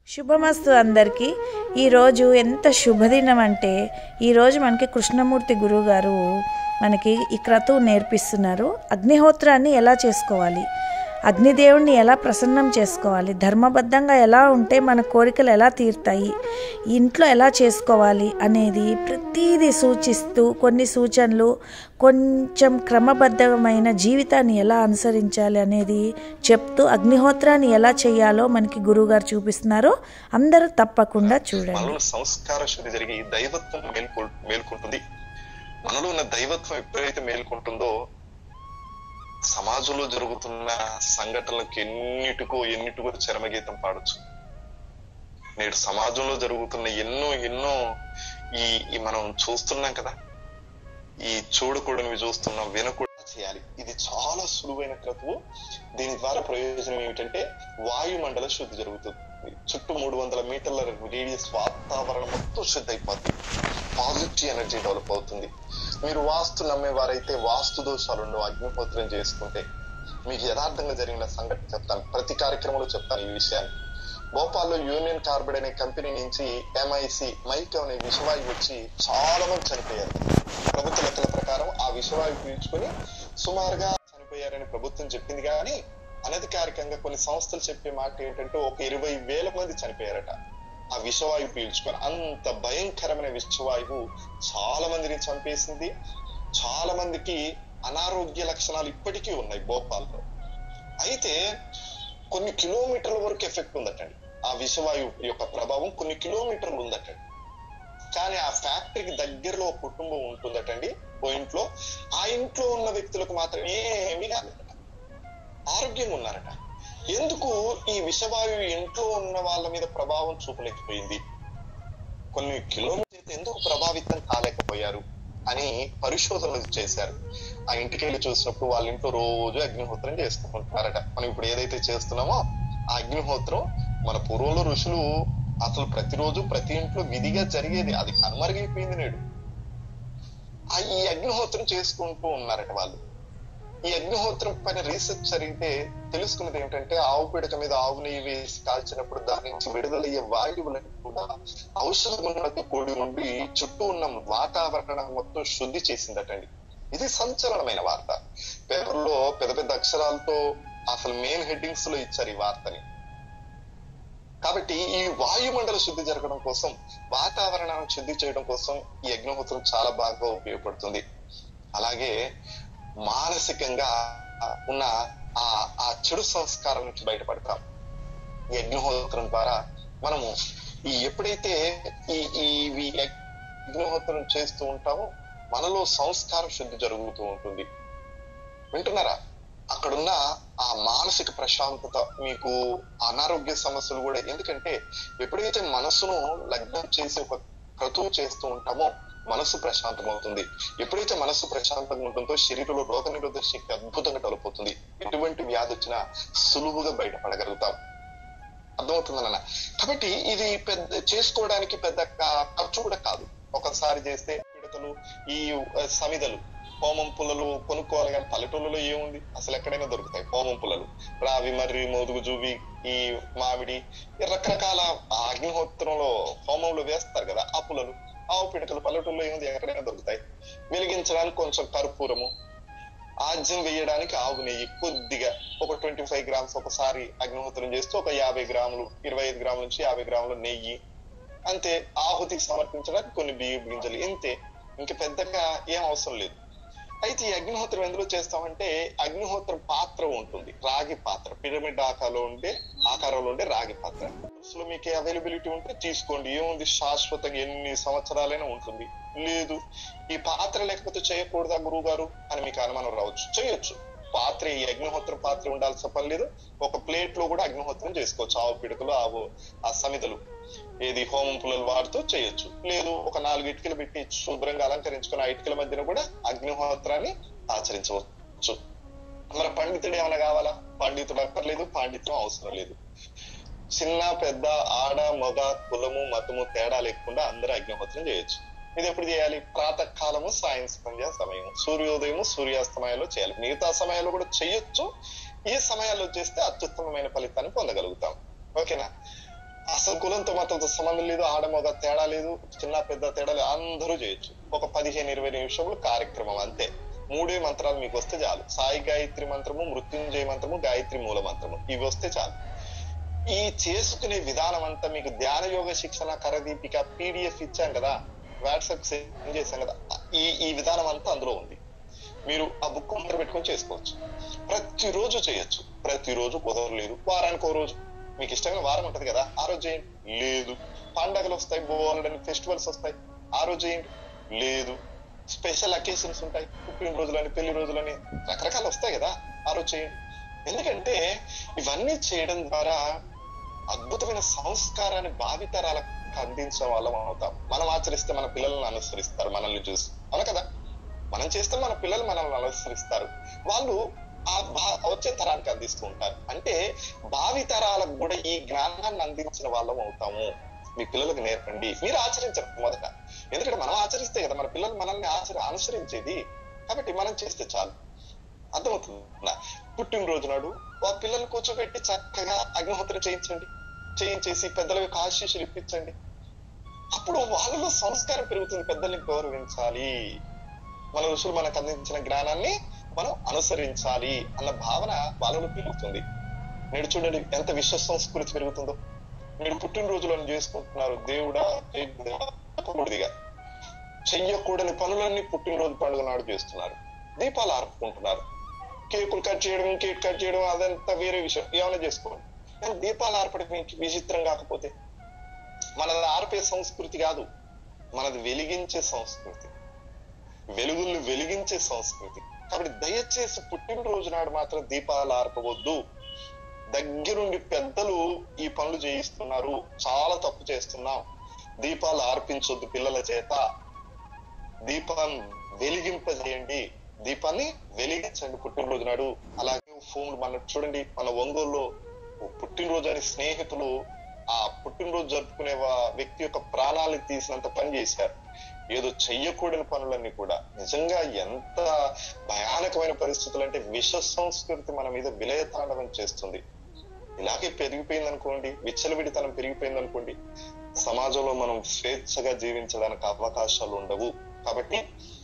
శుభమస్తు అందరికీ. ఈరోజు ఎంత శుభదినం అంటే ఈరోజు మనకి కృష్ణమూర్తి గురువు గారు మనకి ఈ క్రతువు నేర్పిస్తున్నారు. అగ్నిహోత్రాన్ని ఎలా చేసుకోవాలి, అగ్నిదేవుణ్ణి ఎలా ప్రసన్నం చేసుకోవాలి, ధర్మబద్ధంగా ఎలా ఉంటే మన కోరికలు ఎలా తీరుతాయి, ఇంట్లో ఎలా చేసుకోవాలి అనేది ప్రతిదీ సూచిస్తూ కొన్ని సూచనలు, కొంచెం క్రమబద్ధమైన జీవితాన్ని ఎలా అనుసరించాలి అనేది చెప్తూ అగ్నిహోత్రాన్ని ఎలా చేయాలో మనకి గురువుగారు చూపిస్తున్నారు. అందరూ తప్పకుండా చూడండి. మనలో సంస్కార శుద్ధి జరిగి దైవత్వం మేల్కొంటుంది. మనలో ఉన్న దైవత్వం ఎప్పుడైతే మేల్కొంటుందో సమాజంలో జరుగుతున్న సంఘటనలకు ఎన్నిటికో చరమగీతం పాడొచ్చు. నేడు సమాజంలో జరుగుతున్న ఎన్నో ఈ మనం చూస్తున్నాం కదా, ఈ చూడకూడనివి చూస్తున్నాం, వినకూడదు చేయాలి. ఇది చాలా సులువైన క్రతువు. దీని ద్వారా ప్రయోజనం ఏమిటంటే వాయుమండల శుద్ధి జరుగుతుంది. చుట్టూ 300 మీటర్ల రేడియస్ వాతావరణం మొత్తం శుద్ధి అయిపోతుంది. పాజిటివ్ ఎనర్జీ డెవలప్ అవుతుంది. మీరు వాస్తు నమ్మేవారైతే వాస్తు దోషాలు ఉండవు. అగ్నిహోత్రం చేసుకుంటే మీకు యథార్థంగా జరిగిన సంఘటన చెప్తాను. ప్రతి కార్యక్రమంలో చెప్తాను ఈ విషయాన్ని. భోపాల్లో యూనియన్ కార్బైడ్ అనే కంపెనీ నుంచి మైక్ అనే విషవాయువు వచ్చి చాలా మంది చనిపోయారు. ప్రభుత్వ లెక్కల ప్రకారం ఆ విషవాయువు పీల్చుకుని సుమారుగా చనిపోయారని ప్రభుత్వం చెప్పింది. కానీ అనధికారికంగా కొన్ని సంస్థలు చెప్పే మాట ఏంటంటే ఒక 20,000 మంది చనిపోయారట ఆ విషవాయువు పీల్చుకొని. అంత భయంకరమైన విషవాయువు చాలా మందిని చంపేసింది. చాలా మందికి అనారోగ్య లక్షణాలు ఇప్పటికీ ఉన్నాయి భోపాల్లో. అయితే కొన్ని కిలోమీటర్ల వరకు ఎఫెక్ట్ ఉందటండి. ఆ విషవాయువు యొక్క ప్రభావం కొన్ని కిలోమీటర్లు ఉందటండి. కానీ ఆ ఫ్యాక్టరీకి దగ్గరలో ఒక కుటుంబం ఉంటుందటండి. ఓ ఇంట్లో ఆ ఇంట్లో ఉన్న వ్యక్తులకు మాత్రం ఏమీ కాదట, ఆరోగ్యంగా ఉన్నారట. ఎందుకు ఈ విషవాయువు ఇంట్లో ఉన్న వాళ్ళ మీద ప్రభావం చూపలేకపోయింది, కొన్ని కిలోమీటర్లు ఎందుకు ప్రభావితం కాలేకపోయారు అని పరిశోధనలు చేశారు. ఆ ఇంటికి వెళ్ళి చూసినప్పుడు వాళ్ళ ఇంట్లో రోజు అగ్నిహోత్రం చేసుకుంటున్నారట. మనం ఇప్పుడు ఏదైతే చేస్తున్నామో ఆ అగ్నిహోత్రం మన పూర్వంలో ఋషులు అసలు ప్రతిరోజు ప్రతి ఇంట్లో విధిగా జరిగేది. అది కనుమరుగైపోయింది నేడు. ఈ అగ్నిహోత్రం చేసుకుంటూ ఉన్నారట వాళ్ళు. ఈ అగ్నిహోత్రం పైన రీసెర్చ్ జరిగితే తెలుసుకున్నది ఏంటంటే ఆవు పిడక మీద ఆవు నెయ్యి వేసి కాల్చినప్పుడు దాని నుంచి విడుదలయ్యే వాయువులను కూడా ఔషధ గుణాలతో కూడి ఉండి చుట్టూ ఉన్న వాతావరణం మొత్తం శుద్ధి చేసిందటండి. ఇది సంచలనమైన వార్త. పేపర్లో పెద్ద పెద్ద అక్షరాలతో అసలు మెయిన్ హెడ్డింగ్స్ లో ఇచ్చారు ఈ వార్తని. కాబట్టి ఈ వాయుమండల శుద్ధి జరగడం కోసం, వాతావరణాన్ని శుద్ధి చేయడం కోసం ఈ అగ్నిహోత్రం చాలా బాగా ఉపయోగపడుతుంది. అలాగే మానసికంగా ఉన్న ఆ చెడు సంస్కారం నుంచి బయటపడతాం ఈ అగ్నిహోత్రం ద్వారా. మనము ఎప్పుడైతే ఈ అగ్నిహోత్రం చేస్తూ ఉంటామో మనలో సంస్కార శుద్ధి జరుగుతూ ఉంటుంది. వింటున్నారా? అక్కడున్న ఆ మానసిక ప్రశాంతత, మీకు అనారోగ్య సమస్యలు కూడా. ఎందుకంటే ఎప్పుడైతే మనసును లగ్నం చేసి ఒక క్రతువు చేస్తూ ఉంటామో మనసు ప్రశాంతం అవుతుంది. ఎప్పుడైతే మనసు ప్రశాంతంగా ఉంటుందో శరీరంలో రోగ నిరోధక శక్తి అద్భుతంగా డెవలప్ అవుతుంది. ఎటువంటి వ్యాధి వచ్చినా సులువుగా బయటపడగలుగుతాం. అర్థమవుతుందన్న. కాబట్టి ఇది చేసుకోవడానికి పెద్ద ఖర్చు కూడా కాదు. ఒకసారి చేస్తే పిడకలు, ఈ సమిదలు, హోమం పుల్లలు కొనుక్కోవాలి. కానీ పల్లెటూళ్ళలో ఏముంది, అసలు ఎక్కడైనా దొరుకుతాయి హోమం పుల్లలు. రావి, మర్రి, మోదుగు, జూవి, ఈ మామిడి, రకరకాల అగ్నిహోత్రంలో హోమంలో వేస్తారు కదా ఆ పుల్లలు, ఆవు పిడకలు పల్లెటూళ్ళలో ఏముంది, ఎక్కడైనా దొరుకుతాయి. వెలిగించడానికి కొంచెం కర్పూరము, ఆజ్యం వేయడానికి ఆవు నెయ్యి కొద్దిగా ఒక 25 గ్రామ్స్. ఒకసారి అగ్నిహోత్రం చేస్తూ ఒక 50 గ్రాములు, 25 గ్రాముల నుంచి 50 గ్రాముల నెయ్యి అంతే. ఆహుతికి సమర్పించడానికి కొన్ని బియ్య గింజలు, ఇంతే. ఇంక పెద్దగా ఏం అవసరం లేదు. అయితే ఈ అగ్నిహోత్రం ఎందులో చేస్తామంటే అగ్నిహోత్రం పాత్ర ఉంటుంది, రాగి పాత్ర, పిరమిడ్ ఆకారంలో ఉండే రాగి పాత్ర. అసలు మీకు అవైలబిలిటీ ఉంటే తీసుకోండి, ఏముంది, శాశ్వతంగా ఎన్ని సంవత్సరాలైనా ఉంటుంది. లేదు ఈ పాత్ర లేకపోతే చేయకూడదా గురువు గారు అని మీకు అనుమానం రావచ్చు. చేయొచ్చు. పాత్ర, ఈ అగ్నిహోత్రం పాత్ర ఉండాల్సిన పని లేదు. ఒక ప్లేట్ లో కూడా అగ్నిహోత్రం చేసుకోవచ్చు. ఆవు పిడకలు, ఆ సమిదలు, ఏది హోమం పుల్లలు వాడుతూ చేయొచ్చు. లేదు ఒక 4 ఇటుకలు పెట్టి శుభ్రంగా అలంకరించుకుని ఆ ఇటుకల మధ్యన కూడా అగ్నిహోత్రాన్ని ఆచరించవచ్చు. మరి పండితుడు ఏమైనా కావాలా? పండితుడు అక్కర్లేదు, పాండిత్యం అవసరం లేదు. చిన్న పెద్ద, ఆడ మగ, కులము మతము తేడా లేకుండా అందరూ అగ్నిహోత్రం చేయొచ్చు. ఇది ఎప్పుడు చేయాలి? ప్రాతకాలము, సాయం సంధ్యా సమయము, సూర్యోదయము సూర్యాస్తమయంలో చేయాలి. మిగతా సమయాల్లో కూడా చేయొచ్చు. ఈ సమయాల్లో చేస్తే అత్యుత్తమమైన ఫలితాన్ని పొందగలుగుతాం. ఓకేనా? అసలు కులంతో మతంతో సంబంధం లేదు, ఆడమొగ తేడా లేదు, చిన్న పెద్ద తేడా లేదు, అందరూ చేయొచ్చు. ఒక 15-20 నిమిషములు కార్యక్రమం అంతే. 3 మంత్రాలు మీకు వస్తే చాలు. సాయి గాయత్రి మంత్రము, మృత్యుంజయ మంత్రము, గాయత్రి మూల మంత్రము, ఇవి వస్తే చాలు. ఈ చేసుకునే విధానం అంతా మీకు ధ్యాన యోగ శిక్షణ కరదీపిక PDF ఇచ్చాం కదా, వాట్సాప్ సెండ్ చేశాం కదా, ఈ విధానం అంతా అందులో ఉంది. మీరు ఆ బుక్ ముందర పెట్టుకొని చేసుకోవచ్చు. ప్రతిరోజు చేయొచ్చు. ప్రతిరోజు కుదరలేదు, వారానికి 1 రోజు మీకు ఇష్టమైన వారం ఉంటది కదా, ఆ రోజు చేయండి. లేదు, పండగలు వస్తాయి, బోల్డని ఫెస్టివల్స్ వస్తాయి, ఆ రోజు చేయండి. లేదు, స్పెషల్ అకేషన్స్ ఉంటాయి, పుట్టినరోజులని, పెళ్లి రోజులని, రకరకాలు వస్తాయి కదా, ఆ రోజు చేయండి. ఎందుకంటే ఇవన్నీ చేయడం ద్వారా అద్భుతమైన సంస్కారాన్ని భావితరాలకు అందించే వాళ్ళం అవుతాం. మనం ఆచరిస్తే మన పిల్లలను అనుసరిస్తారు, మనల్ని చూసి. అవును కదా, మనం చేస్తే మన పిల్లలు మనల్ని అనుసరిస్తారు, వాళ్ళు ఆ వచ్చే తరానికి అందిస్తూ ఉంటారు. అంటే భావితరాలకు కూడా ఈ జ్ఞానాన్ని అందించిన వాళ్ళం అవుతాము. మీ పిల్లలకు నేర్పండి, మీరు ఆచరించరు మొదట. ఎందుకంటే మనం ఆచరిస్తే కదా మన పిల్లలు మనల్ని అనుసరించేది. కాబట్టి మనం చేస్తే చాలు. అర్థమవుతుందా? పుట్టినరోజు నాడు ఆ పిల్లల్ని కూర్చోబెట్టి చక్కగా అగ్నిహోత్రం చేయించేసి పెద్దల యొక్క ఆశీస్సులు ఇప్పించండి. అప్పుడు వాళ్ళలో సంస్కారం పెరుగుతుంది. పెద్దల్ని గౌరవించాలి, మన ఋషులు మనకు అందించిన జ్ఞానాన్ని మనం అనుసరించాలి అన్న భావన వాళ్ళలో పెరుగుతుంది. నేడు చూడండి ఎంత విశ్వ సంస్కృతి పెరుగుతుందో. మీరు పుట్టినరోజులను చేసుకుంటున్నారు, దేవుడా దేవుడిగా చెయ్యకూడని పనులన్నీ పుట్టినరోజు పండుగ నాడు చేస్తున్నారు. దీపాలు ఆర్పుకుంటున్నారు, కేకులు కట్ చేయడం, కేక్ కట్ చేయడం, అదంతా వేరే విషయం, ఏమైనా చేసుకోండి. కానీ దీపాలు ఆర్పడం మీకు విచిత్రం కాకపోతే? మనది ఆర్పే సంస్కృతి కాదు, మనది వెలిగించే సంస్కృతి, వెలుగుల్ని వెలిగించే సంస్కృతి. కాబట్టి దయచేసి పుట్టినరోజు నాడు మాత్రం దీపాలు ఆర్పవద్దు. దగ్గరుండి పెద్దలు ఈ పనులు చేయిస్తున్నారు, చాలా తప్పు చేస్తున్నాం. దీపాలు ఆర్పించొద్దు పిల్లల చేత, దీపాన్ని వెలిగింపజేయండి, దీపాన్ని వెలిగించండి పుట్టినరోజు నాడు. అలాగే ఫోన్లు మన చూడండి, మన ఒంగోలులో పుట్టినరోజు అని స్నేహితులు ఆ పుట్టినరోజు జరుపుకునే వ్యక్తి యొక్క ప్రాణాలు తీసినంత పని చేశారు. ఏదో చెయ్యకూడని పనులన్నీ కూడా. నిజంగా ఎంత భయానకమైన పరిస్థితులు అంటే, విష సంస్కృతి మన మీద విలయతాండవం చేస్తుంది. ఇలాగే పెరిగిపోయింది అనుకోండి, విచ్చలవిడితనం పెరిగిపోయింది అనుకోండి, సమాజంలో మనం స్వేచ్ఛగా జీవించడానికి అవకాశాలు ఉండవు. కాబట్టి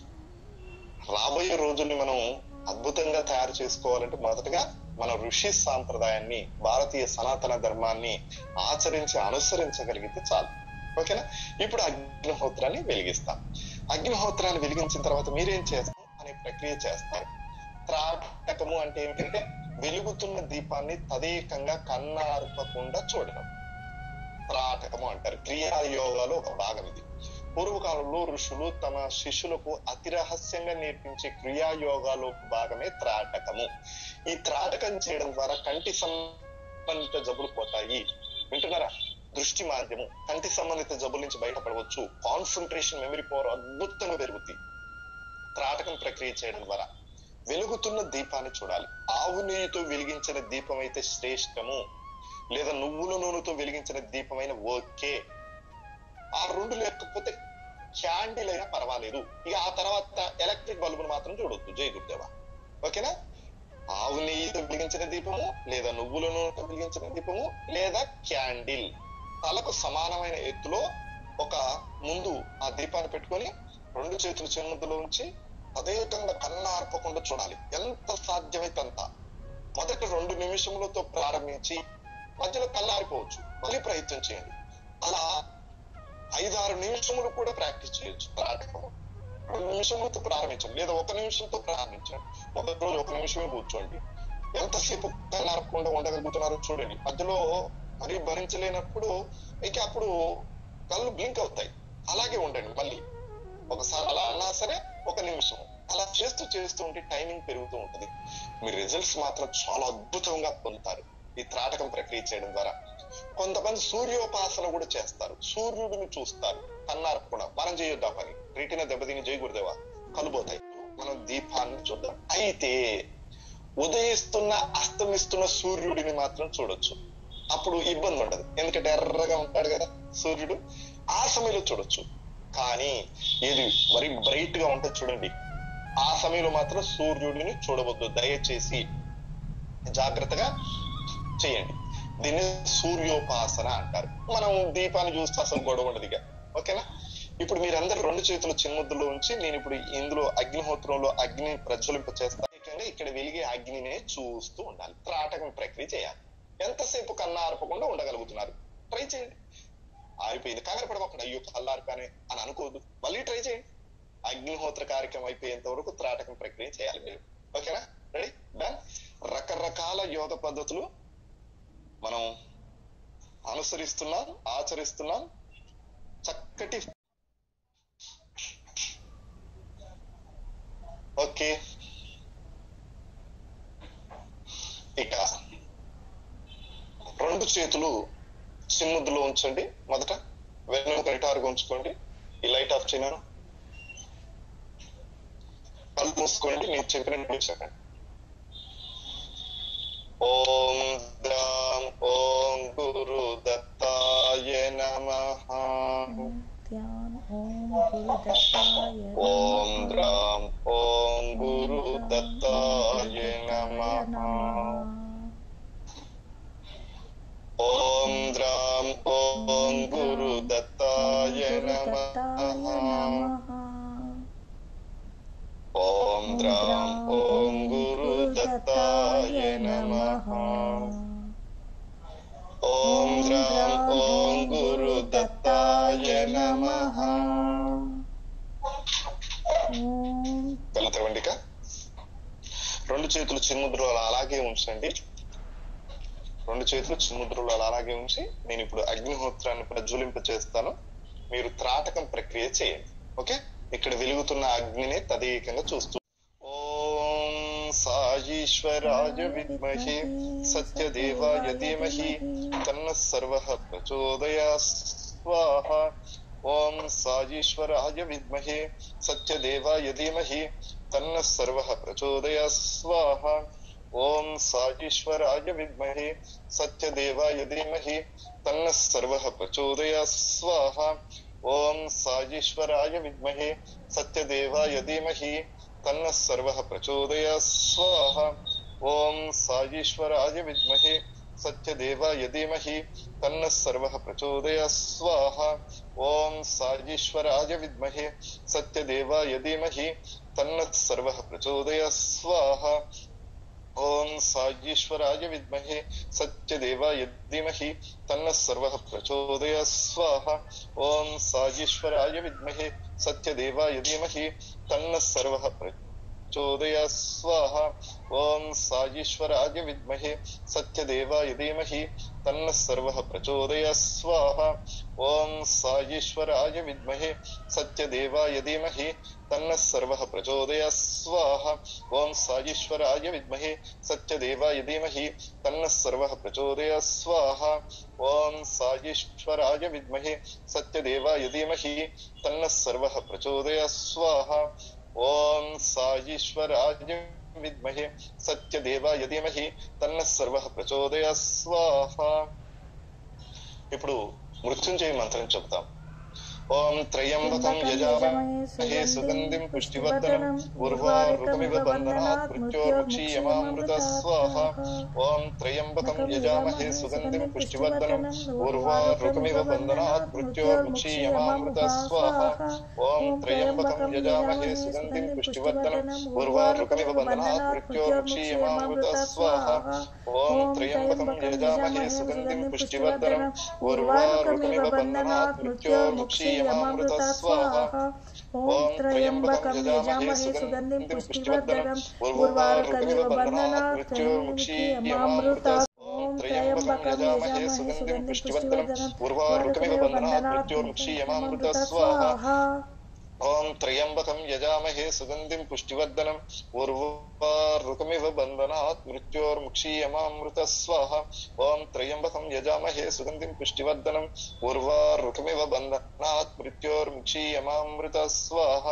రాబోయే రోజుల్ని మనం అద్భుతంగా తయారు చేసుకోవాలంటే మొదటగా మన ఋషి సాంప్రదాయాన్ని, భారతీయ సనాతన ధర్మాన్ని ఆచరించి అనుసరించగలిగితే చాలు. ఓకేనా? ఇప్పుడు అగ్నిహోత్రాన్ని వెలిగిస్తాం. అగ్నిహోత్రాన్ని వెలిగించిన తర్వాత మీరేం చేస్తాం అనే ప్రక్రియ చేస్తారు. త్రాటకము అంటే ఏమిటంటే వెలుగుతున్న దీపాన్ని తదేకంగా కన్నార్పకుండా చూడడం త్రాటకము అంటారు. క్రియాయోగాలో ఒక భాగం ఇది. పూర్వకాలంలో ఋషులు తమ శిష్యులకు అతి రహస్యంగా నేర్పించే క్రియాయోగాలో భాగమే త్రాటకము. ఈ త్రాటకం చేయడం ద్వారా కంటి సంబంధిత జబ్బులు పోతాయి. వింటున్నారా? దృష్టి మాధ్యము, కంటి సంబంధిత జబ్బుల నుంచి బయటపడవచ్చు. కాన్సన్ట్రేషన్, మెమరీ పవర్ అద్భుతంగా పెరుగుతుంది త్రాటకం ప్రక్రియ చేయడం ద్వారా. వెలుగుతున్న దీపాన్ని చూడాలి. ఆవు నెయ్యితో వెలిగించిన దీపం అయితే శ్రేష్టము, లేదా నువ్వుల నూనెతో వెలిగించిన దీపమైన ఓకే. ఆ రెండు లేకపోతే క్యాండిల్ అయినా పర్వాలేదు. ఇక ఆ తర్వాత ఎలక్ట్రిక్ బల్బును మాత్రం చూడొద్దు. జై గురుదేవా. ఓకేనా? ఆవు నెయ్యితో వెలిగించిన దీపము, లేదా నువ్వుల నూనెతో వెలిగించిన దీపము, లేదా క్యాండిల్. తలకు సమానమైన ఎత్తులో ఒక ముందు ఆ దీపాన్ని పెట్టుకొని 2 చేతులు చెన్నులో ఉంచి అదేవిధంగా కన్ను ఆర్పకుండా చూడాలి. ఎంత సాధ్యమైతే అంత. మొదటి 2 నిమిషములతో ప్రారంభించి మధ్యలో కళ్ళారిపోవచ్చు, మళ్ళీ ప్రయత్నం చేయండి. అలా 5-6 నిమిషములు కూడా ప్రాక్టీస్ చేయొచ్చు. 2 నిమిషములతో ప్రారంభించండి, లేదా 1 నిమిషంతో ప్రారంభించండి. మొదటి రోజు 1 నిమిషమే కూర్చోండి. ఎంతసేపు కళ్ళారకుండా ఉండగలుగుతున్నారో చూడండి. మధ్యలో మరి భరించలేనప్పుడు ఇక అప్పుడు కళ్ళు బ్లింక్ అవుతాయి. అలాగే ఉండండి. మళ్ళీ ఒకసారి అలా అన్నా సరే 1 నిమిషం అలా చేస్తూ ఉంటే టైమింగ్ పెరుగుతూ ఉంటుంది. మీ రిజల్ట్స్ మాత్రం చాలా అద్భుతంగా పొందుతారు ఈ త్రాటకం ప్రక్రియ చేయడం ద్వారా. కొంతమంది సూర్యోపాసన కూడా చేస్తారు, సూర్యుడిని చూస్తారు కన్నార్పకుండా. మనం చేయొద్దు ఆ పని, రీటిన దెబ్బతిని. జై గురుదేవా, కలుపోతాయి. మనం దీపాన్ని చూద్దాం. అయితే ఉదయిస్తున్న అస్తమిస్తున్న సూర్యుడిని మాత్రం చూడొచ్చు. అప్పుడు ఇబ్బంది ఉండదు, ఎందుకంటే ఎర్రగా ఉంటాడు కదా సూర్యుడు. ఆ సమయంలో చూడొచ్చు. కానీ ఏది మరి బ్రైట్ గా ఉంటుంది చూడండి, ఆ సమయంలో మాత్రం సూర్యుడిని చూడవద్దు. దయచేసి జాగ్రత్తగా చేయండి. దీన్ని సూర్యోపాసన అంటారు. మనం దీపాన్ని చూస్తే అసలు గొడవ ఉండదుగా. ఓకేనా? ఇప్పుడు మీరందరూ 2 చేతులు చిన్ముద్రలో ఉంచి, నేను ఇప్పుడు ఇందులో అగ్నిహోత్రంలో అగ్ని ప్రజ్వలింప చేస్తా. ఇక్కడ వెలిగే అగ్నినే చూస్తూ ఉండాలి. త్రాటకం ప్రక్రియ చేయాలి. ఎంతసేపు కన్నా ఆర్పకుండా ఉండగలుగుతున్నారు? ట్రై చేయండి. ఆరిపోయింది, కంగారు పడకుండా అయ్యో కల్లారిపోయానే అని అనుకోవద్దు, మళ్ళీ ట్రై చేయండి. అగ్నిహోత్ర కార్యక్రమం అయిపోయేంత వరకు త్రాటకం ప్రక్రియ చేయాలి మీరు. ఓకేనా? రెడీ? డన్. రకరకాల యోగ పద్ధతులు మనం అనుసరిస్తున్నాం, ఆచరిస్తున్నాం. చక్కటి ఓకే. ఇక 2 చేతులు చిన్ముద్రలో ఉంచండి. మొదట వెన్నుముక నిటారుగా ఉంచుకోండి. ఈ లైట్ ఆఫ్ చేయను. కళ్ళు మూసుకోండి. నేను చెప్పినట్టు చెప్పండి. ఓం ద్రాం ఓం గురు దత్తాయ నమః. ఓం ద్రాం ఓం గురు దత్తాయ నమః. ఓం ద్రాం ఓం గురు దత్తాయ నమః. ఓం ద్రాం ఓం గురు దత్తాయ నమః. ఓం ద్రాం ఓం గురు దత్తాయ నమః. కళ్ళు తెరవండి. 2 చేతులు చిన్ముద్రలో అలాగే ఉంచండి. 2 చేతులు చిన్ముద్రలో అలాగే ఉంచి, నేను ఇప్పుడు అగ్నిహోత్రాన్ని ప్రజ్వలింప చేస్తాను. మీరు త్రాటకం ప్రక్రియ చేయండి. ఓకే? ఇక్కడ వెలుగుతున్న అగ్నిని తదేకంగా చూస్తూ. ఓం సాయీశ్వరాయ విద్మహే సత్యదేవాయ ధీమహి తన్నః సర్వః ప్రచోదయాత్ స్వాహ. ఓం సాయీశ్వరాయ విద్మహే సత్యదేవాయ ధీమహి తన్నః సర్వః ప్రచోదయాత్ స్వాహ. ఓం సాయీశ్వరాయ విద్మహే సత్యదేవాయ ధీమహి తన్నః సర్వః ప్రచోదయాత్ స్వాహ. ఓం సాయీశ్వరాయ విద్మహే సత్యదేవాయ ధీమహి తన్నః సర్వః ప్రచోదయాత్ స్వాహ. ఓం సాయీశ్వరాయ విద్మహే సత్యదేవాయ ధీమహి తన్నః సర్వః ప్రచోదయాత్ స్వాహ. ఓం సాయీశ్వరాయ విద్మహే సత్యదేవాయ ధీమహి తన్నః సర్వః ప్రచోదయాత్ స్వాహ. ఓం సాయీశ్వరాయ విద్మహే సత్యదేవాయ ధీమహి తన్నః సర్వః ప్రచోదయాత్ స్వాహ. ఓం సాయీశ్వరాయ విద్మహే సత్యదేవాయ ధీమహి తన్నః సర్వః ప్రచోదయాత్ స్వాహ. ఓం సాయీశ్వరాయ విద్మహే సత్యదేవాయ ధీమహి తన్నః సర్వః ప్రచోదయాత్ స్వాహ. ఓం సాయీశ్వరాయ విద్మహే సత్యదేవాయ ధీమహి తన్నః సర్వః ప్రచోదయాత్ స్వాహ. ఓం సాయీశ్వరాయ విద్మహే సత్యదేవాయ ధీమహి తన్నః సర్వః ప్రచోదయాత్ స్వాహ. ఓం సాయీశ్వరాయ విద్మహే సత్యదేవాయ ధీమహి తన్నః సర్వః ప్రచోదయాత్ స్వాహ. ఓం సాయీశ్వరాయ విద్మహే సత్యదేవాయ ధీమహి తన్నః సర్వః ప్రచోదయాత్ స్వాహ. ఇప్పుడు మృత్యుంజయ మంత్రం చెప్తాం. ఓం త్రయంబకం యజామహే సుగంధిం పుష్టివర్ధనం ఉర్వారుకమివ బంధనాత్ మృత్యోర్ముక్షీయమామృత స్వాహ. ఓం త్రయంబకం యజామహే సుగంధిం పుష్టివర్ధనం ఉర్వారుకమివ బంధనాత్ మృత్యోర్ముక్షీయమామృత స్వాహ. ఓం త్రయంబకం యజామహే సుగంధిం పుష్టివర్ధనం ఉర్వారుకమివ బంధనాత్ మృత్యోర్ముక్షీయమామృత స్వాహ. ఓం త్రయంబకం యజామహే సుగంధిం పుష్టివర్ధనం ఉర్వారుకమివ బంధనాత్ మృత్యోర్ముక్షీయమామృత స్వాహ. ఓం త్రయంబకం యజామహే సుగంధిం పుష్టివర్ధనం ఉర్వారుకమివ బంధనాత్ మృత్యోర్ముక్షీయమామృత. ఓం త్రయంబకం యజామహే సుగంధిం పుష్టివర్ధనం ఉర్వారుకమివ బంధనాత్ మృత్యోర్ముక్షీయమామృత స్వాహ. ఓం త్రయంబకం యజామహే సుగంధిం పుష్టివర్ధనం ఉర్వారుకమివ బంధనాత్ మృత్యోర్ముక్షీయమామృత స్వాహ. ఓం త్రయంబకం యజామహే సుగంధిం పుష్టివర్ధనం ఉర్వారుకమివ బంధనాత్ మృత్యోర్ముక్షీయమామృత స్వాహ.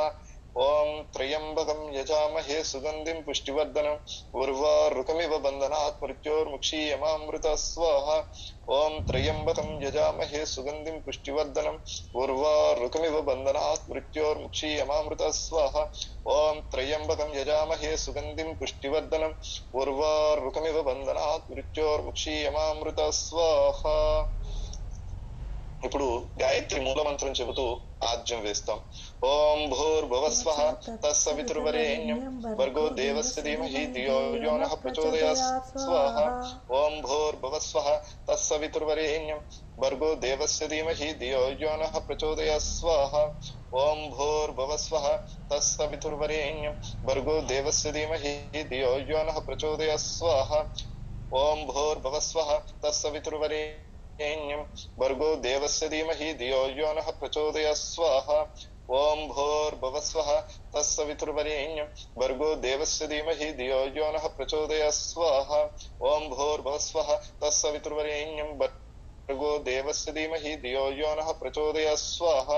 ఓం త్రయంబకం యజామహే సుగంధిం పుష్టివర్ధనం ఉర్వారుకమివ బంధనాత్ మృత్యోర్ముక్షీయమామృత స్వాహ. ఓం త్రయంబకం యజామహే సుగంధిం పుష్టివర్ధనం ఉర్వారుకమివ బంధనాత్ మృత్యోర్ముక్షీయమామృత స్వాహ. ఓం త్రయంబకం యజామహే సుగంధిం పుష్టివర్ధనం ఉర్వారుకమివ బంధనాత్ మృత్యోర్ముక్షీయమామృత స్వాహ. ఇప్పుడు గాయత్రి మూలమంత్రం చెబుతూ ఆజ్యం వేస్తాం. ఓం భూర్భువస్వః తత్సవితుర్వరేణ్యం భర్గో దేవస్య ధీమహి ధియో యో నః ప్రచోదయాత్ స్వాహ. ఓం భూర్భువస్వః తత్సవితుర్వరేణ్యం భర్గో దేవస్య ధీమహి ధియో యో నః ప్రచోదయాత్ స్వాహ. ఓం భూర్భువస్వః తత్సవితుర్వరేణ్యం భర్గో దేవస్య ధీమహి ధియో యో నః ప్రచోదయాత్ స్వాహ. ఓం భూర్భువస్వః తత్సవితుర్వరేణ్యం భర్గో దేవస్య ధీమహి ధియో యో నః ప్రచోదయాత్ స్వాహ. ఓం భూర్భువస్వః తత్సవితుర్వరేణ్యం భర్గో దేవస్య ధీమహి ధియో యో నః ప్రచోదయాత్ స్వాహ. ఓం భూర్భువస్వః తత్సవితుర్వరేణ్యం భర్గో దేవస్య ధీమహి ధియో యో నః ప్రచోదయాత్ స్వాహ.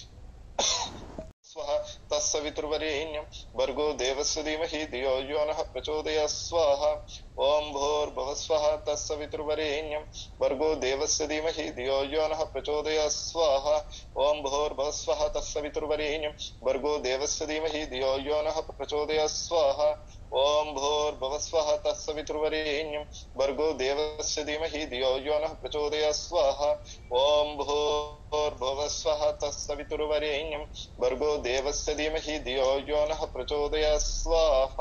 తత్సవితుర్వరేణ్యం భర్గో దేవస్య ధీమహి ధియో యో నః ప్రచోదయాత్ స్వాహ. ఓం భూర్భువస్వః తత్సవితుర్వరేణ్యం భర్గో దేవస్య ధీమహి ధియో యో నః ప్రచోదయాత్ స్వాహ. ఓం భూర్భువస్వః తత్సవితుర్వరేణ్యం భర్గో దేవస్య ధీమహి ధియో యో నః ప్రచోదయాత్ స్వాహ. ఓం భూర్భువస్వః తత్సవితుర్వరేణ్యం భర్గో దేవస్య ధీమహి ధియో యో నః ప్రచోదయాత్ స్వాహ. ఓం భూర్భువస్వః తత్సవితుర్వరేణ్యం భర్గో దేవస్య ధీమహి ధియో యో నః ప్రచోదయాత్ స్వాహ.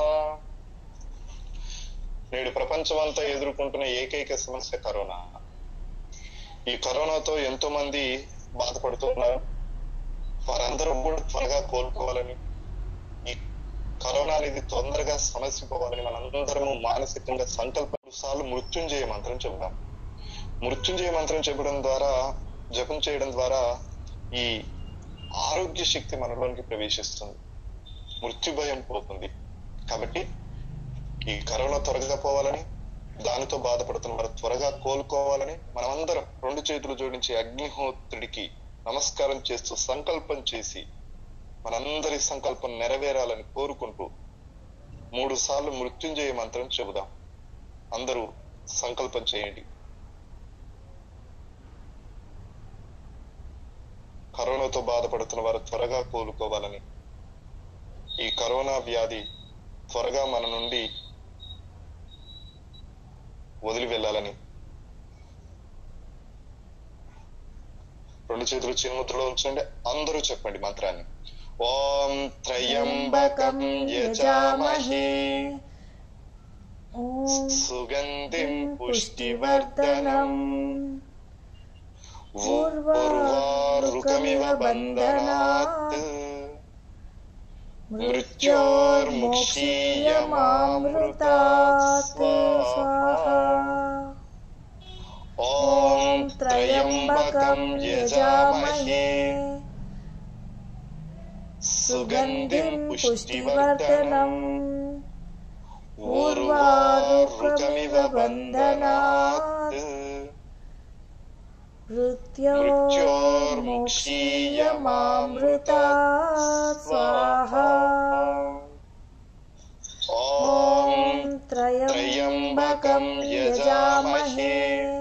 నేడు ప్రపంచమంతా ఎదుర్కొంటున్న ఏకైక సమస్య కరోనా. ఈ కరోనాతో ఎంతో మంది బాధపడుతున్నారు. వారందరూ కూడా త్వరగా కోలుకోవాలని, ఈ కరోనా అనేది తొందరగా సమస్యపోవాలని మనందరము మానసికంగా సంకల్పం సార్లు మృత్యుంజయ మంత్రం చెబుదాం. మృత్యుంజయ మంత్రం చెప్పడం ద్వారా, జపం చేయడం ద్వారా ఈ ఆరోగ్య శక్తి మనలోనికి ప్రవేశిస్తుంది, మృత్యు భయం పోతుంది. కాబట్టి ఈ కరోనా త్వరగా పోవాలని, దానితో బాధపడుతున్న వారు త్వరగా కోలుకోవాలని మనమందరం రెండు చేతులు జోడించి అగ్నిహోత్రుడికి నమస్కారం చేస్తూ సంకల్పం చేసి మనందరి సంకల్పం నెరవేరాలని కోరుకుంటూ 3 సార్లు మృత్యుంజయ మంత్రం చెబుదాం. అందరూ సంకల్పం చేయండి. కరోనాతో బాధపడుతున్న వారు త్వరగా కోలుకోవాలని, ఈ కరోనా వ్యాధి త్వరగా మన నుండి వదిలి వెళ్ళాలని. 2 చేతులు చిన్ముద్రలో ఉంచండి. అందరూ చెప్పండి మంత్రాన్ని. ఓం త్రయంబకం యజామహే సుగంధిం పుష్టివర్ధనం ఉర్వారుకమివ బంధనాత్ మృత్యోర్ముక్షీయమామృతాత్ స్వాహా. ఓం త్రయంబకం యజామహే సుగంధిం పుష్టివర్ధనం ఉర్వారుకమివ బంధనాత్ మృత్యోర్ముక్షీయమామృతాత్ స్వాహా. ఓం త్రయంబకం యజామహే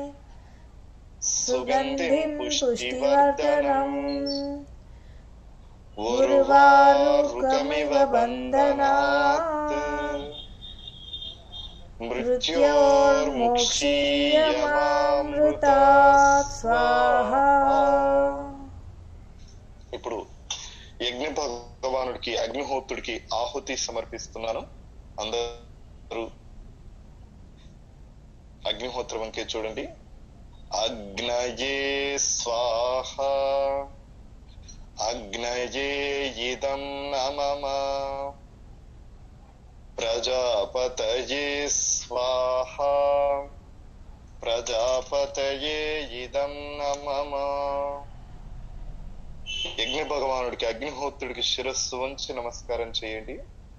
సుగంధిం పుష్టివర్ధనం ఉర్వారుకమివ బంధనాత్ మృత్యోర్ముక్షీయమామృతాత్ స్వాహా. ఇప్పుడు యజ్ఞ భగవానుడికి, అగ్నిహోత్రుడికి ఆహుతి సమర్పిస్తున్నాను. అందరూ అగ్నిహోత్రం వంకే చూడండి. అగ్నయే స్వాహ అగ్నయే ఇదం నమః ప్రజాపతయే స్వాహ ప్రజాపతయే ఇదం నమః. యజ్ఞ భగవానుడికి, అగ్నిహోత్రుడికి శిరస్సు వంచి నమస్కారం చేయండి.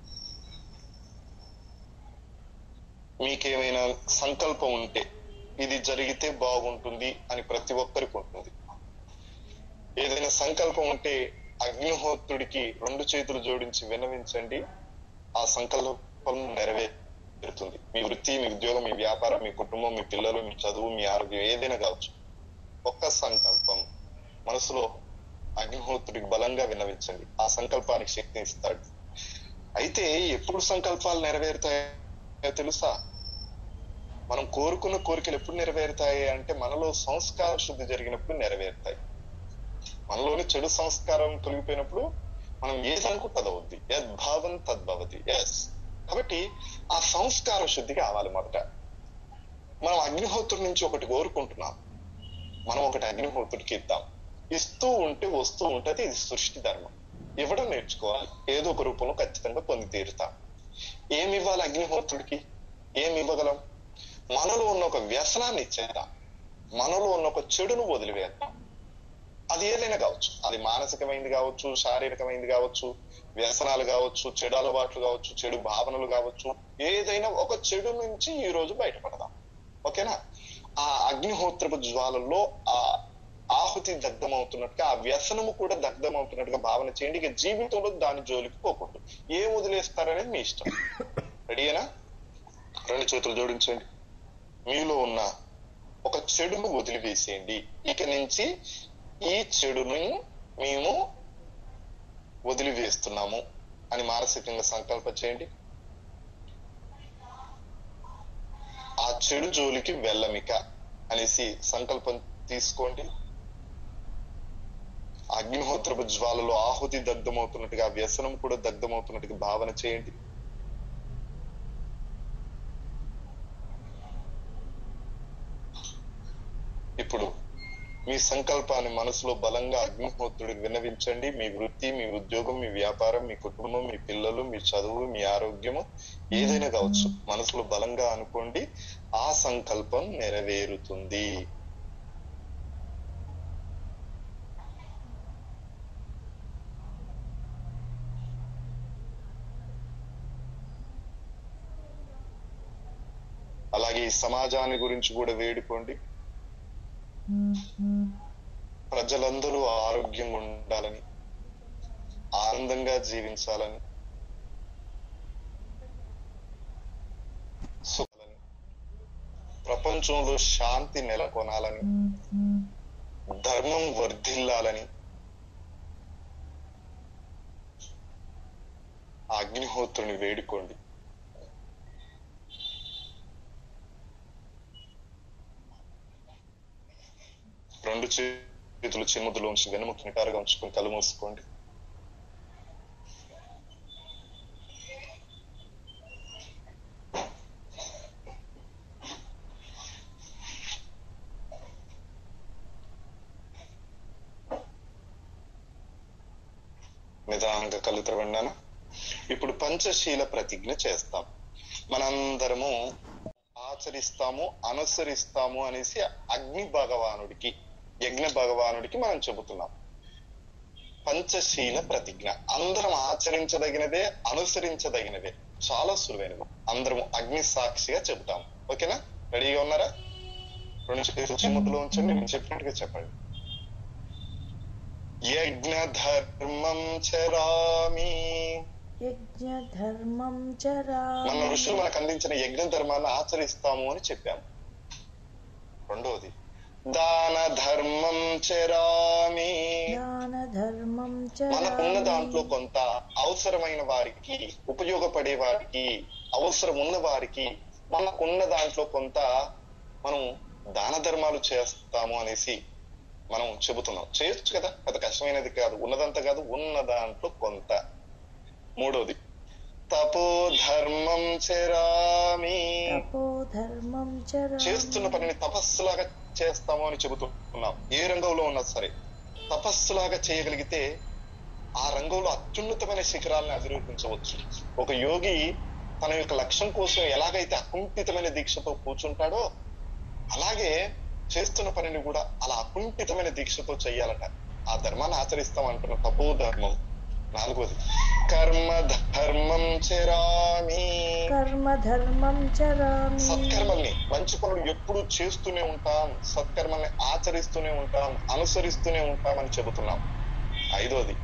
మీకేమైనా సంకల్పం ఉంటే, ఇది జరిగితే బాగుంటుంది అని ప్రతి ఒక్కరికి ఉంటుంది. ఏదైనా సంకల్పం ఉంటే అగ్నిహోత్రుడికి 2 చేతులు జోడించి విన్నవించండి. ఆ సంకల్పం నెరవేరుతుంది. మీ వృత్తి, మీ ఉద్యోగం, మీ వ్యాపారం, మీ కుటుంబం, మీ పిల్లలు, మీ చదువు, మీ ఆరోగ్యం ఏదైనా కావచ్చు. ఒక్క సంకల్పం మనసులో అగ్నిహోత్రుడికి బలంగా విన్నవించండి. ఆ సంకల్పానికి శక్తిని ఇస్తాడు. అయితే ఎప్పుడు సంకల్పాలు నెరవేరుతాయో తెలుసా? మనం కోరుకున్న కోరికలు ఎప్పుడు నెరవేరుతాయి అంటే మనలో సంస్కార శుద్ధి జరిగినప్పుడు నెరవేరుతాయి. మనలోని చెడు సంస్కారం తొలగిపోయినప్పుడు మనం ఏదనుకుంటుందో అవుద్ది. యద్భావం తద్భవతి. ఎస్. కాబట్టి ఆ సంస్కార శుద్ధి కావాలి. మొదట మనం అగ్నిహోత్రుడి నుంచి ఒకటి కోరుకుంటున్నాం, మనం ఒకటి అగ్నిహోత్రుడికి ఇద్దాం. ఇస్తూ ఉంటే వస్తూ ఉంటది. ఇది సృష్టి ధర్మం. ఇవ్వడం నేర్చుకోవాలి. ఏదో ఒక రూపంలో ఖచ్చితంగా పొంది తీరుతాం. ఏమి ఇవ్వాలి అగ్నిహోత్రుడికి? ఏమి ఇవ్వగలం? మనలో ఉన్న ఒక వ్యసనాన్ని ఇచ్చేద్దాం. మనలో ఉన్న ఒక చెడును వదిలివేద్దాం. అది ఏదైనా కావచ్చు. అది మానసికమైంది కావచ్చు, శారీరకమైంది కావచ్చు, వ్యసనాలు కావచ్చు, చెడు అలవాట్లు కావచ్చు, చెడు భావనలు కావచ్చు. ఏదైనా ఒక చెడు నుంచి ఈ రోజు బయటపడదాం. ఓకేనా? ఆ అగ్నిహోత్రపు జ్వాలల్లో ఆ ఆహుతి దగ్ధమవుతున్నట్టుగా, ఆ వ్యసనము కూడా దగ్ధమవుతున్నట్టుగా భావన చేయండి. ఇక జీవితంలో దాని జోలికి పోకూడదు. ఏం వదిలేస్తారనేది మీ ఇష్టం. రెడీయేనా? 2 చేతులు జోడించండి. మీలో ఉన్న ఒక చెడును వదిలివేసేయండి. ఇక నుంచి ఈ చెడుని మేము వదిలివేస్తున్నాము అని మానసికంగా సంకల్పం చేయండి. ఆ చెడు జోలికి వెళ్ళమిక అనేసి సంకల్పం తీసుకోండి. అగ్నిహోత్రపు జ్వాలలో ఆహుతి దగ్ధమవుతున్నట్టుగా, వ్యసనం కూడా దగ్ధమవుతున్నట్టుగా భావన చేయండి. ఇప్పుడు మీ సంకల్పాన్ని మనసులో బలంగా అగ్నిహోత్రుడికి విన్నవించండి. మీ వృత్తి, మీ ఉద్యోగం, మీ వ్యాపారం, మీ కుటుంబం, మీ పిల్లలు, మీ చదువు, మీ ఆరోగ్యము ఏదైనా కావచ్చు. మనసులో బలంగా అనుకోండి. ఆ సంకల్పం నెరవేరుతుంది. అలాగే ఈ సమాజాన్ని గురించి కూడా వేడుకోండి. ప్రజలందరూ ఆరోగ్యంగా ఉండాలని, ఆనందంగా జీవించాలని, సుఖాలని, ప్రపంచంలో శాంతి నెలకొనాలని, ధర్మం వర్ధిల్లాలని ఆ అగ్నిహోత్రుని వేడుకోండి. రెండు చేతులు చిన్ముద్రలో ఉంచి వెనుముక నిటారుగా ఉంచుకొని కళ్ళు మూసుకోండి. నిదానంగా కళ్ళు తెరవండానా. ఇప్పుడు పంచశీల ప్రతిజ్ఞ చేస్తాం. మనందరము ఆచరిస్తాము, అనుసరిస్తాము అనేసి అగ్ని భగవానుడికి, యజ్ఞ భగవానుడికి మనం చెబుతున్నాం. పంచశీల ప్రతిజ్ఞ అందరం ఆచరించదగినదే, అనుసరించదగినదే, చాలా సులువైనది. అందరం అగ్ని సాక్షిగా చెబుతాం. ఓకేనా? రెడీగా ఉన్నారా? 2 చేతులు చిమ్ముతులో ఉంచండి. నేను చెప్పినట్టుగా చెప్పండి. యజ్ఞ ధర్మం చరామి. యజ్ఞ ధర్మం చరామి. మన ఋషులు మనకు అందించిన యజ్ఞ ధర్మాన్ని ఆచరిస్తాము అని చెప్పాము. రెండవది దాన ధర్మం చరామి. దాన ధర్మం చరామి. మనకున్న దాంట్లో కొంత అవసరమైన వారికి, ఉపయోగపడే వారికి, అవసరం ఉన్న వారికి మనకున్న దాంట్లో కొంత మనం దాన ధర్మాలు చేస్తాము అనేసి మనం చెబుతున్నాం. చేయొచ్చు కదా, పెద్ద కష్టమైనది కాదు. ఉన్నదంతా కాదు, ఉన్న దాంట్లో కొంత. మూడోది తపో ధర్మం చరామి. తపో ధర్మం చరామి. చేస్తున్న పనిని తపస్సులాగా చేస్తాము అని చెబుతున్నాం. ఏ రంగంలో ఉన్నా సరే తపస్సులాగా చేయగలిగితే ఆ రంగంలో అత్యున్నతమైన శిఖరాలను అధిరోహించవచ్చు. ఒక యోగి తన యొక్క లక్ష్యం కోసం ఎలాగైతే అకుంఠితమైన దీక్షతో కూర్చుంటాడో అలాగే చేస్తున్న పనిని కూడా అలా అకుంఠితమైన దీక్షతో చెయ్యాలట. ఆ ధర్మాన్ని ఆచరిస్తాం అంటున్న తపో ధర్మం. నాలుగోది కర్మ ధర్మం చరామి. కర్మ ధర్మం చరామి. సత్కర్మల్ని, మంచి పనులు ఎప్పుడు చేస్తూనే ఉంటాం, సత్కర్మల్ని ఆచరిస్తూనే ఉంటాం, అనుసరిస్తూనే ఉంటాం అని చెబుతున్నాం. ఐదోది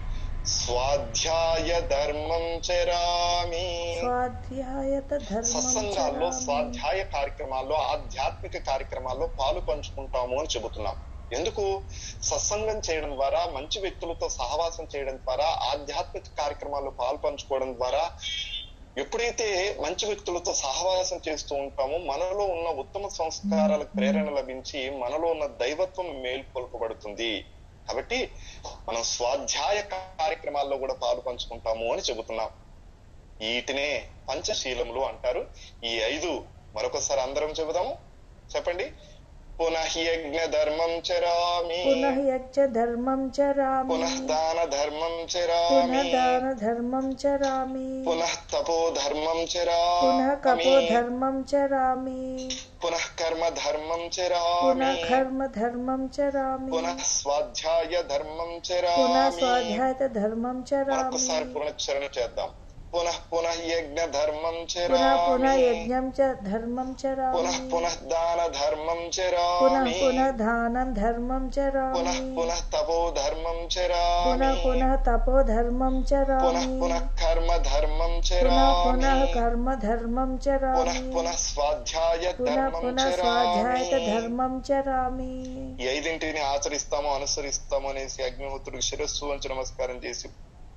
స్వాధ్యాయ ధర్మం చరామి. స్వాధ్యాయత ధర్మం సత్సంగాల్లో, చరామి. స్వాధ్యాయ కార్యక్రమాల్లో, ఆధ్యాత్మిక కార్యక్రమాల్లో పాలు పంచుకుంటాము అని చెబుతున్నాం. ఎందుకు? సత్సంగం చేయడం ద్వారా, మంచి వ్యక్తులతో సహవాసం చేయడం ద్వారా, ఆధ్యాత్మిక కార్యక్రమాల్లో పాలు పంచుకోవడం ద్వారా, ఎప్పుడైతే మంచి వ్యక్తులతో సహవాసం చేస్తూ ఉంటామో మనలో ఉన్న ఉత్తమ సంస్కారాలకు ప్రేరణ లభించి మనలో ఉన్న దైవత్వం మేల్కొల్పబడుతుంది. కాబట్టి మనం స్వాధ్యాయ కార్యక్రమాల్లో కూడా పాలు పంచుకుంటాము అని చెబుతున్నాం. వీటినే పంచశీలములు అంటారు. ఈ 5 మరొకసారి అందరం చెబుదాము. చెప్పండి. పునః యజ్ఞ ధర్మం చరామి. పునః యజ్ఞ ధర్మం చరామి. పునః దాన ధర్మం చరామి. పునః దాన ధర్మం చరామి. పునః తపో ధర్మం చరామి. పునః కపో ధర్మం చరామి. పునః కర్మ ధర్మం చరామి. పునః కర్మ ధర్మం చరామి. పునః స్వాధ్యాయ ధర్మం చరామి. పునః స్వాధ్యాయత ధర్మం చరామి. మరొకసారి పునశ్చరణ చేద్దాం. పునః పునః యజ్ఞ ధర్మం పునః చరామి. పునః యజ్ఞం ధర్మం చరామి. పునః పునః దాన ధర్మం పునః చరామి. పునః దానం ధర్మం చరామి. పునః పునః తపో ధర్మం చరామి. పునః పునః తపో ధర్మం పునః చరామి. పునః కర్మ ధర్మం పునః చరామి. పునః కర్మ ధర్మం పునః చరామి. పునః స్వాధ్యాయ పునః ధర్మం పునః చరామి. స్వాధ్యాయత ధర్మం చరామి. ఈ 5 ఆచరిస్తాము, అనుసరిస్తాము అనేసి అగ్నిహోత్రుడికి శిరస్సు వంచి నమస్కారం చేసి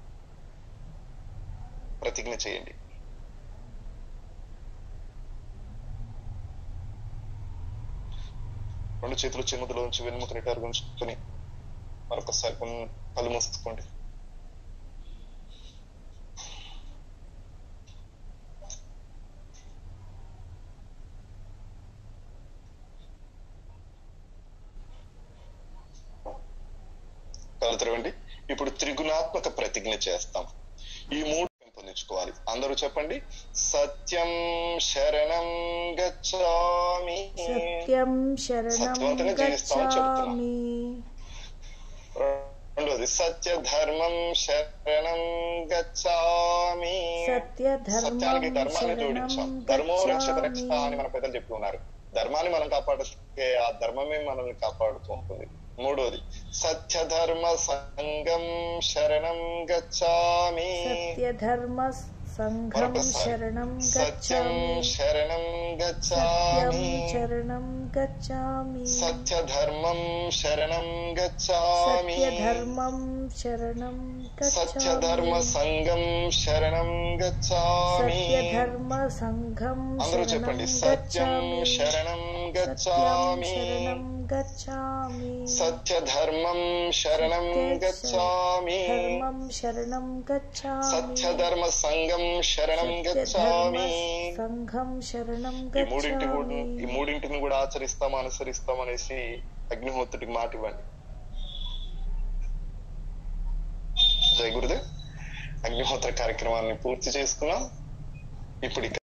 ప్రతిజ్ఞ చేయండి. రెండు చేతులు చెముదులో ఉంచి వెన్నుముక నిటారుగా ఉంచుకొని మరొకసారి కళ్ళు మూసుకోండి. కళ్ళు తెరవండి. ఇప్పుడు త్రిగుణాత్మక ప్రతిజ్ఞ చేస్తాం. ఈ 3 పెంపొందించుకోవాలి. అందరూ చెప్పండి. సత్యం శరణం గచ్ఛామి. సత్యం శరణం సత్యవంతంగా జీవిస్తామని చెప్తున్నాం. గచ్ఛామి. రెండోది సత్య ధర్మం శరణం గచ్ఛామి. సత్యానికి ధర్మాన్ని జోడించాం. ధర్మో రక్షత రక్షత అని మన పెద్దలు చెప్తూ ఉన్నారు. ధర్మాన్ని మనం కాపాడితే ఆ ధర్మమే మనల్ని కాపాడుతూ ఉంటుంది. మూడోది సత్య ధర్మ సంగం శరణం గచ్ఛామి. సత్య ధర్మ సంఘం శరణం సత్యం గచ్ఛామి. శరణం సత్యం గచ్ఛామి. శరణం గచ్ఛామి. సత్య ధర్మం శరణం గచ్ఛామి. సత్య ధర్మం శరణం సత్య గచ్ఛామి. ధర్మ సంగం శరణం గచ్ఛామి. సత్య ధర్మ సంఘం అందరూ శరణం చెప్పండి. సత్యం గచ్ఛామి. శరణం సత్యం గచ్ఛామి. శరణం గచ్ఛామి. సత్య ధర్మం శరణం గచ్ఛామి. ధర్మం శరణం గచ్ఛామి. సత్య ధర్మ సంగం శరణం సత్య గచ్ఛామి. ధర్మ సంఘం శరణం ఈ గచ్ఛామి. మూడింటిని కూడా ఆచరిస్తాం, అనుసరిస్తాం అనేసి అగ్నిహోత్రుడికి మాట ఇవ్వండి. జై గురుదేవ్. అగ్నిహోత్ర కార్యక్రమాన్ని పూర్తి చేసుకున్నాం. ఇప్పుడు